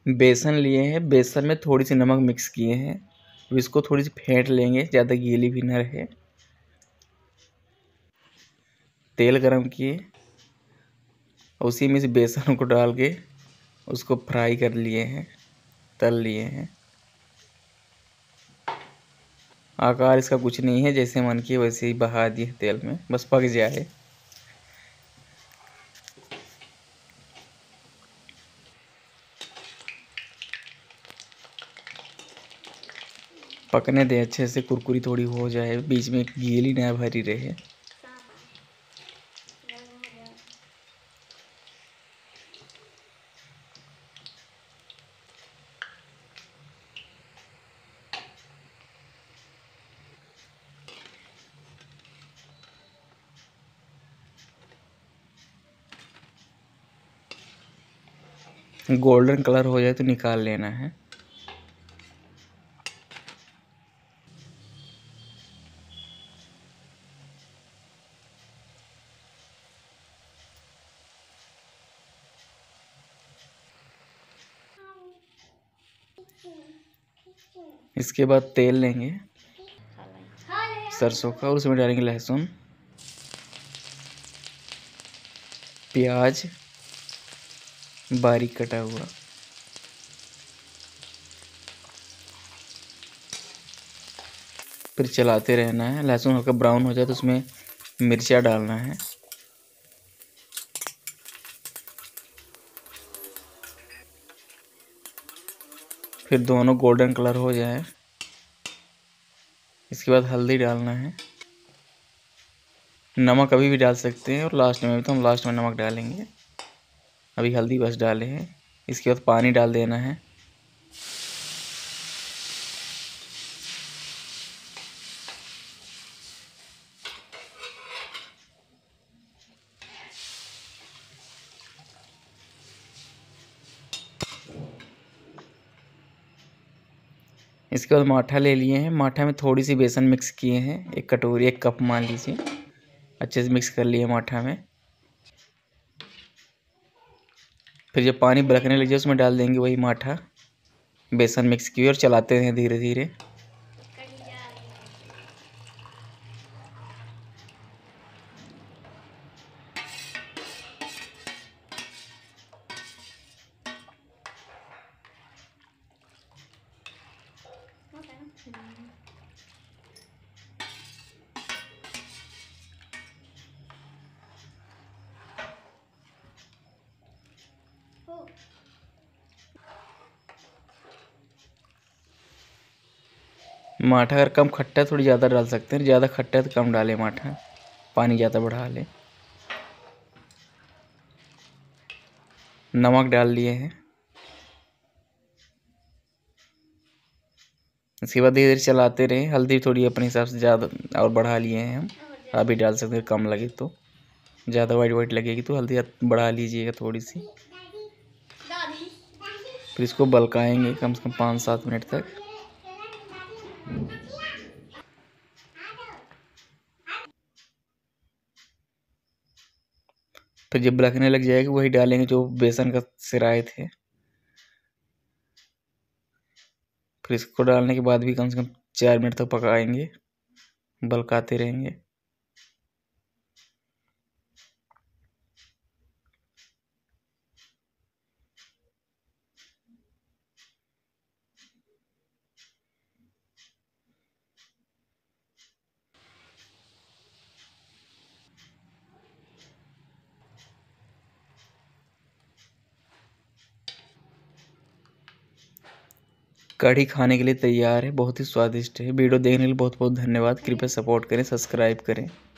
बेसन लिए हैं, बेसन में थोड़ी सी नमक मिक्स किए हैं। अब इसको थोड़ी सी फेंट लेंगे, ज़्यादा गीली भी न रहे। तेल गरम किए, उसी में से बेसन को डाल के उसको फ्राई कर लिए हैं, तल लिए हैं। आकार इसका कुछ नहीं है, जैसे मन किए वैसे ही बहा दिए तेल में, बस पक जाए। पकने दें अच्छे से, कुरकुरी थोड़ी हो जाए, बीच में गीली ना भरी रहे। गोल्डन कलर हो जाए तो निकाल लेना है। इसके बाद तेल लेंगे सरसों का और उसमें डालेंगे लहसुन, प्याज बारीक कटा हुआ, फिर चलाते रहना है। लहसुन हल्का ब्राउन हो जाए तो उसमें मिर्चा डालना है। फिर दोनों गोल्डन कलर हो जाए, इसके बाद हल्दी डालना है। नमक अभी भी डाल सकते हैं और लास्ट में भी, तो हम लास्ट में नमक डालेंगे, अभी हल्दी बस डाले हैं। इसके बाद पानी डाल देना है। इसके बाद माठा ले लिए हैं, माठा में थोड़ी सी बेसन मिक्स किए हैं, एक कटोरी, एक कप मान लीजिए। अच्छे से मिक्स कर लिए माठा में। फिर जब पानी बरकने लग जाए उसमें डाल देंगे वही माठा, बेसन मिक्स किए, और चलाते हैं धीरे धीरे। माठा अगर कम खट्टा है थोड़ी ज़्यादा डाल सकते हैं, ज़्यादा खट्टा है तो कम डालें माठा, पानी ज़्यादा बढ़ा लें। नमक डाल लिए हैं। इसके बाद धीरे धीरे चलाते रहे। हल्दी थोड़ी अपने हिसाब से ज़्यादा और बढ़ा लिए हैं हम, अभी डाल सकते हैं, कम लगे तो। ज़्यादा वाइट वाइट लगेगी तो हल्दी बढ़ा लीजिएगा थोड़ी सी। फिर इसको बलकाएंगे कम से कम 5-7 मिनट तक। फिर जब बलकने लग जाएगा वही डालेंगे जो बेसन का सिराए थे। फिर इसको डालने के बाद भी कम से कम 4 मिनट तक पकाएंगे, बलकाते रहेंगे। कढ़ी खाने के लिए तैयार है, बहुत ही स्वादिष्ट है। वीडियो देखने के लिए बहुत बहुत धन्यवाद। कृपया सपोर्ट करें, सब्सक्राइब करें।